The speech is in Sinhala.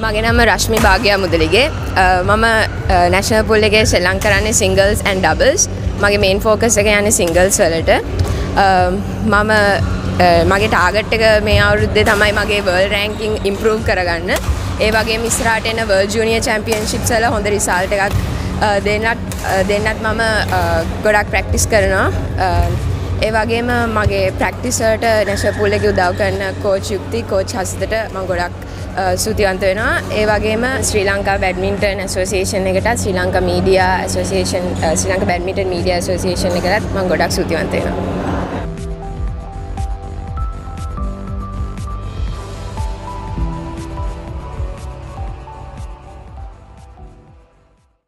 මගේ නම රශ්මි භාග්‍යා මුදලිගේ. මම නැෂනල් පූල් එකේ ශ්‍රී ලංකාවේ සිංගල්ස් ඇන්ඩ් ඩබල්ස්. මගේ මේන් ෆෝකස් එක යන්නේ සිංගල්ස් වලට. මම මගේ ටාගට් එක මේ අවුරුද්දේ තමයි මගේ වර්ල්ඩ් රෑන්කින් ඉම්ප්‍රූව් කරගන්න. ඒ වගේම ඉස්සරහට එන වර්ල්ඩ් ජූනියර් චැම්පියන්ෂිප්ස් වල හොඳ රිසල්ට් එකක් දෙන්නත් මම ගොඩක් ප්‍රැක්ටිස් කරනවා. ඒ වගේම මගේ ප්‍රැක්ටිස් වලට නැෂනල් පූල් එකේ උදව් කරන කෝච් යුක්ති කෝච් හසිතට මම ගොඩක් ස්තුතිවන්ත වෙනවා. ඒ වගේම ශ්‍රී ලංකා බැඩ්මින්ටන් ඇසෝසියේෂන් එකටත් Sri Lanka media association Sri Lanka badminton media association එකටත් මම ගොඩක් ස්තුතිවන්ත වෙනවා.